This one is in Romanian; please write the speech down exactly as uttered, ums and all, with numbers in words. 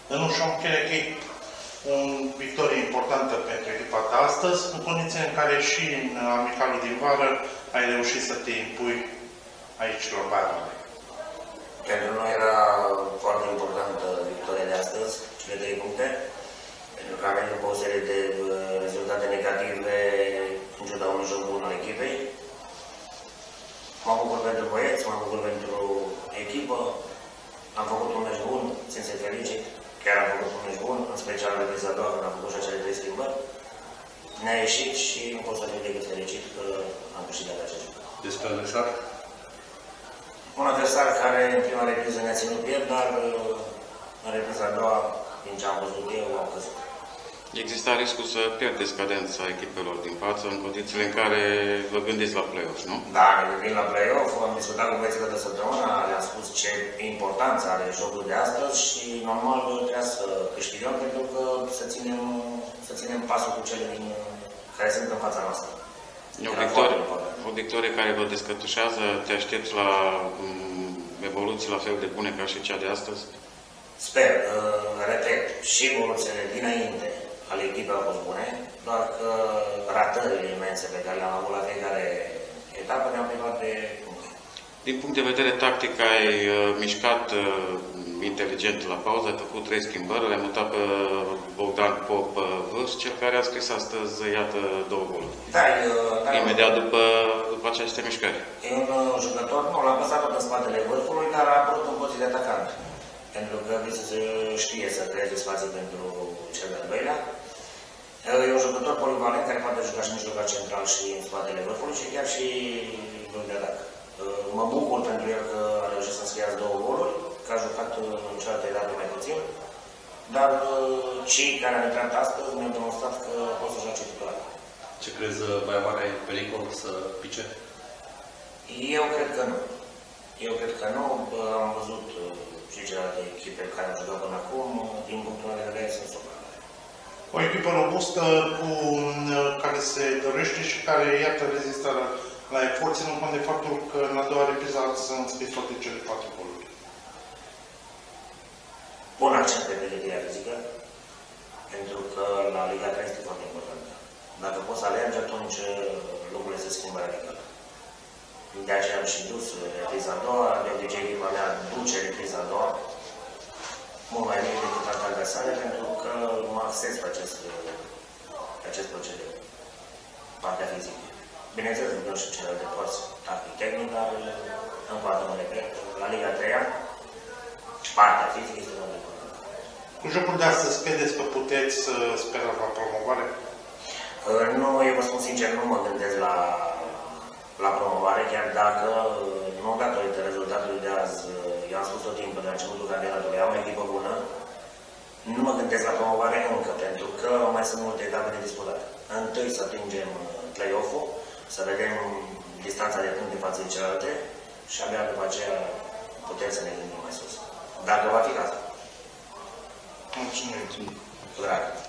în Ușomcherechi, o victorie importantă pentru echipa ta astăzi, în condiții în care și în amicalul din vară ai reușit să te impui aici la Baia. Pentru noi era foarte importantă victoria de astăzi, cele trei puncte, pentru că am venit după o serie de rezultate negative, în ciuda unui joc bun al echipei. Mă bucur pentru băieți, mă bucur pentru echipă, am făcut un meci bun, țin să felicit, chiar am făcut un meci bun, în special în repriza a doua, când am făcut și acele trei schimbări. Ne-a ieșit și nu pot să fiu decât fericit că am câștigat acest joc. Despre adversar? Un adversar care în prima repriză ne-a ținut piept, dar în repriza a doua, din ce am văzut eu, am căzut. Exista riscul să pierdeți cadența echipelor din față în condițiile în care vă gândiți la play-off, nu? Da, ne gândim la play-off, am discutat cu băieții de săptămână, le-am spus ce importanță are jocul de astăzi și normal trebuia să câștigăm pentru că să ținem, să ținem pasul cu cele din, care sunt în fața noastră. O victorie, o victorie care vă descătușează, te aștepți la um, evoluții la fel de bune ca și cea de astăzi? Sper, uh, repet, și evoluțiile dinainte ale echipei au fost bune, doar că ratările imense pe care le-am avut la fiecare etapă ne-au privat de puncte. Din punct de vedere tactic, ai uh, mișcat uh, inteligent la pauză, ai făcut trei schimbări, le-ai mutat pe Bogdan Pop vârf, cel care a scris astăzi, iată, două goluri. Da, da, imediat după, după aceste mișcări. E un uh, jucător, nu, l-am păsat tot în spatele vârfului, dar a apărut în poziție de atacant. Pentru că se știe să creeze spații pentru cel de-al doilea. E un jucător polivalent care poate juca și mijlocaș central și în spatele vârfului și chiar și de atac. Mă bucur pentru el că a reușit să înscrie două goluri, că a jucat în cealaltă etapă mai puțin, dar cei care au intrat astăzi mi-au demonstrat că pot să joace titular. Ce crezi, Baia Mare e pericol să pice? Eu cred că nu. Eu cred că nu. Am văzut și celelalte echipe care au jucat până acum, din punctul meu de vedere, sunt supărate. O echipă robustă cu, care se dorește și care, iată, rezistă la, la efort, ținând cont de faptul că în a doua repriză s-a înscris toate cele patru goluri. Bun accent pe pregătirea fizică, pentru că la Liga trei este foarte importantă. Dacă poți să alergi, atunci lucrurile se schimbă radical. De aceea am și dus repriza a doua, de obicei echipa mea duce repriza a doua, mult mai bine decât alte adversare, pentru că mă axez pe acest, pe acest procedeu, partea fizică. Bineînțeles, nu dau și celelalte părți tactic-tehnic, dar încă o dată mă repet, la Liga trei, partea fizică este foarte importantă. Cu jocul de astăzi, credeți că puteți să sperați la promovare? Nu, eu vă spun sincer, nu mă gândesc la la promovare, chiar dacă, nu datorită rezultatului de azi, eu am spus tot timpul de la începutul campionatului, am o echipă bună, nu mă gândesc la promovare încă, pentru că mai sunt multe etape de disputat. Întâi să atingem play-off-ul, să vedem distanța de puncte față de celelalte și abia după aceea putem să ne gândim mai sus. Dacă va fi cazul. Mulțumim. Drag.